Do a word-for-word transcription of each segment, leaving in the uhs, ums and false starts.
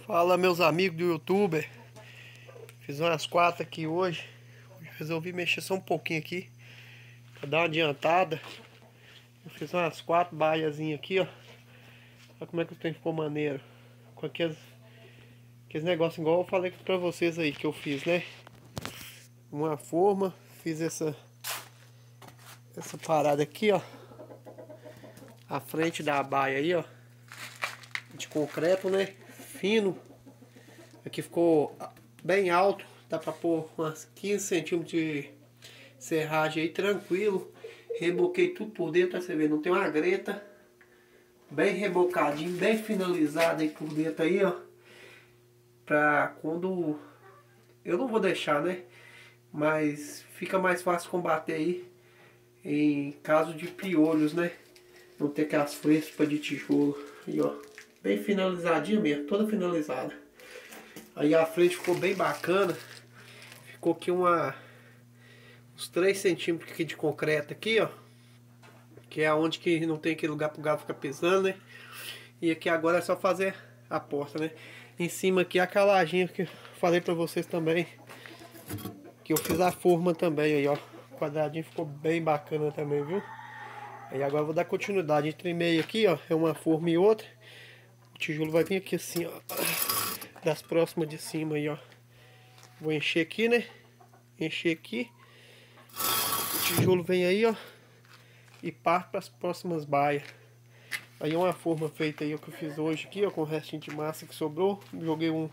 Fala, meus amigos do YouTube. Fiz umas quatro aqui hoje. Resolvi mexer só um pouquinho aqui pra dar uma adiantada. Eu fiz umas quatro baiazinhas aqui, ó. Olha como é que o trem ficou maneiro. Com aqueles, aqueles negócios igual eu falei pra vocês aí que eu fiz, né? Uma forma, fiz essa essa parada aqui, ó. A frente da baia aí, ó. De concreto, né? Fino. Aqui ficou bem alto. Dá pra pôr umas quinze centímetros de serragem aí, tranquilo. Reboquei tudo por dentro, pra você ver. Não tem uma greta. Bem rebocadinho, bem finalizado aí por dentro aí, ó. Pra quando... Eu não vou deixar, né? Mas fica mais fácil combater aí em caso de piolhos, né? Não ter aquelas frestas de tijolo. Aí, ó. Bem finalizadinha mesmo, toda finalizada. Aí a frente ficou bem bacana. Ficou aqui uma... uns três centímetros aqui de concreto aqui, ó. Que é onde que não tem aquele lugar pro gado ficar pisando, né? E aqui agora é só fazer a porta, né? Em cima aqui a calagem que eu falei pra vocês também. Que eu fiz a forma também aí, ó. O quadradinho ficou bem bacana também, viu? Aí agora eu vou dar continuidade. Entre meio aqui, ó, é uma forma e outra. O tijolo vai vir aqui assim, ó. Das próximas de cima aí, ó. Vou encher aqui, né? Encher aqui. O tijolo vem aí, ó. E parte para as próximas baias. Aí é uma forma feita aí, ó, que eu fiz hoje aqui, ó. Com o restinho de massa que sobrou. Joguei um...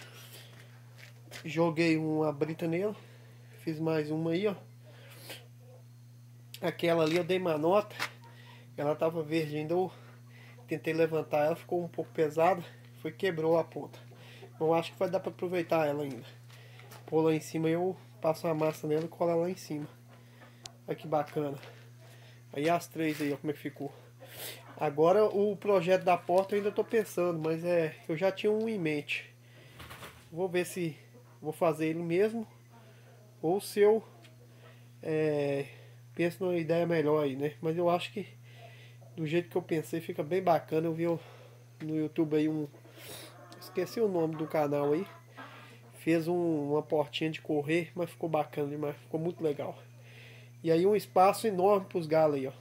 Joguei uma brita nela. Fiz mais uma aí, ó. Aquela ali eu dei manota. Ela tava verde ainda. Eu tentei levantar ela, ficou um pouco pesada. Foi, quebrou a ponta. Eu acho que vai dar para aproveitar ela ainda. Pôr lá em cima, eu passo a massa nela e colar lá em cima. Olha que bacana. Aí as três aí, ó, como é que ficou. Agora o projeto da porta eu ainda tô pensando, mas é, eu já tinha um em mente. Vou ver se vou fazer ele mesmo ou se eu é, penso numa ideia melhor aí, né? Mas eu acho que do jeito que eu pensei fica bem bacana. Eu vi no YouTube aí um... Esqueci o nome do canal aí. Fez um, uma portinha de correr, mas ficou bacana demais. Ficou muito legal. E aí um espaço enorme pros galos aí, ó.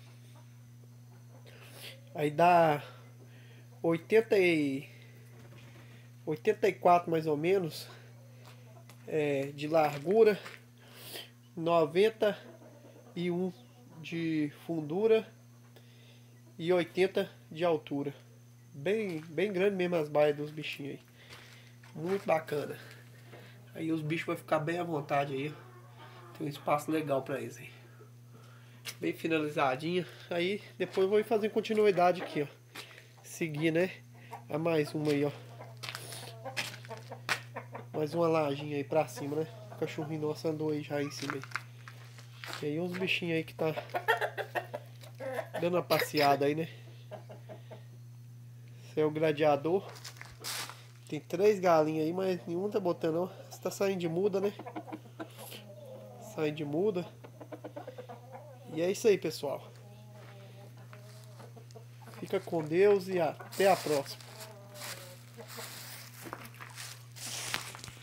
Aí dá oitenta e... oitenta e quatro mais ou menos é, de largura, noventa e um de fundura e oitenta de altura. Bem, bem grande mesmo as baias dos bichinhos aí. Muito bacana. Aí os bichos vão ficar bem à vontade aí. Tem um espaço legal pra eles aí. Bem finalizadinha. Aí depois eu vou ir fazer continuidade aqui, ó. Seguir, né? A mais uma aí, ó. Mais uma lajinha aí pra cima, né? O cachorrinho nosso andou aí já em cima aí. E aí uns bichinhos aí que tá dando uma passeada aí, né? Esse é o gladiador. Tem três galinhas aí, mas nenhum tá botando não. Você tá saindo de muda, né? Saindo de muda. E é isso aí, pessoal. Fica com Deus e até a próxima.